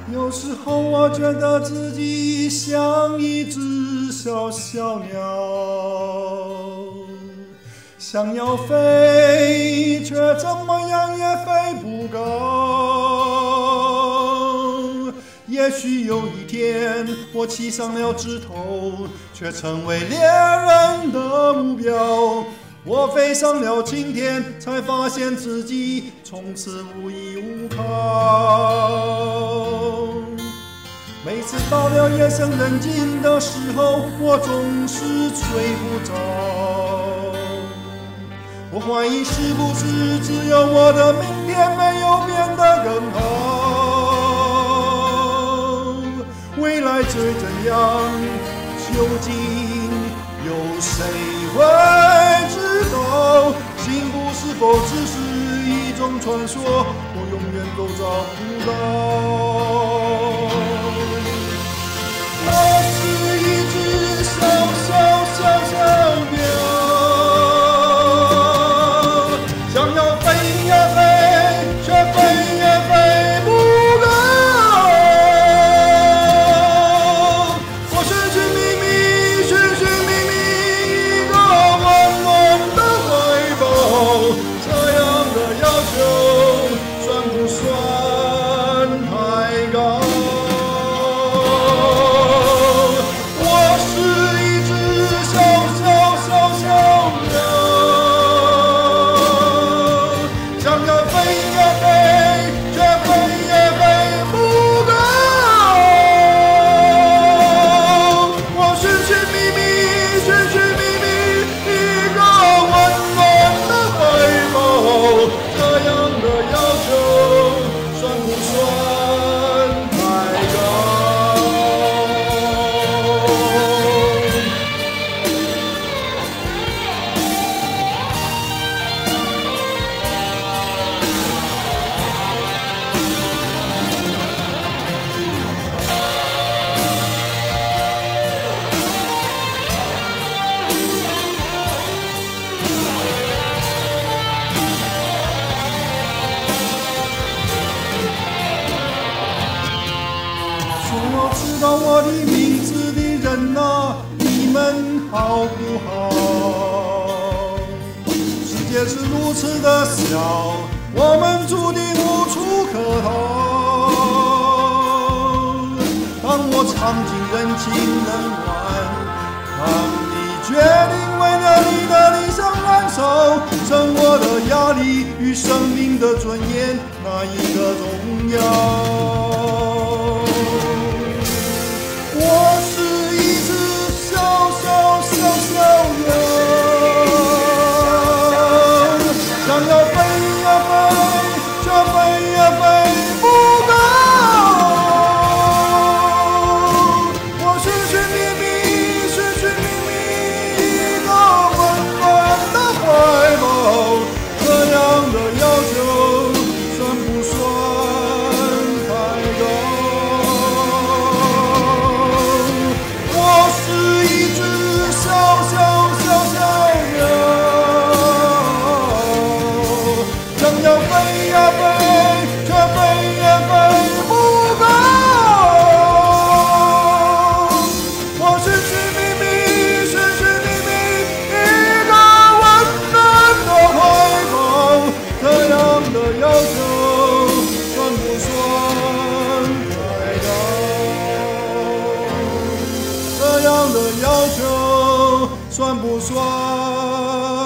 有时候我觉得自己像一只小小鸟，想要飞，却怎么样也飞不高。也许有一天，我栖上了枝头，却成为猎人的目标。我飞上了青天，才发现自己从此无依无靠。每次到了夜深人静的时候，我总是睡不着。我怀疑是不是只有我的明天没有变得更好？未来会怎样？究竟有谁会知道？幸福是否只是一种传说？我永远都找不到。我是一只小小小小鸟，想要飞呀飞，却飞也飞不高。我寻寻觅觅，寻寻觅觅一个温暖的怀抱，这样的要求算不算太高？知道我的名字的人啊，你们好不好？世界是如此的小，我们注定无处可逃。当我尝尽人情冷暖，当你决定为了你的理想燃烧，剩我的压力与生命的尊严，哪一个重要？我是一只小小小小鸟，想要飞呀飞，却飞也飞不高。我寻寻觅觅，寻寻觅觅一个温暖的怀抱，这样的要求算不算太高？这样的要求算不算